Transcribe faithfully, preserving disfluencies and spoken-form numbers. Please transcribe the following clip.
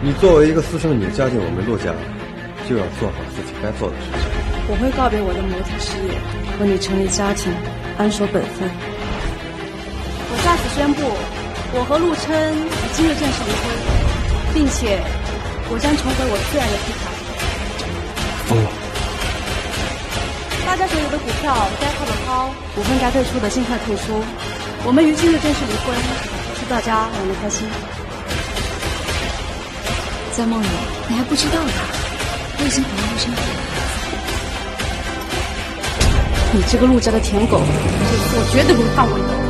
你作为一个私生女嫁进我们陆家，就要做好自己该做的事情。 我会告别我的模特事业，和你成立家庭，安守本分。我在此宣布，我和陆琛已今日正式离婚，并且我将重回我最爱的皮卡。 疯了！ 大家手里的股票该抛的抛，股份该退出的尽快退出。我们于今日正式离婚，祝大家玩得开心。 在梦里，你还不知道吧？我已经回到陆生家了。 你这个陆家的舔狗，这次我绝对不会放过你。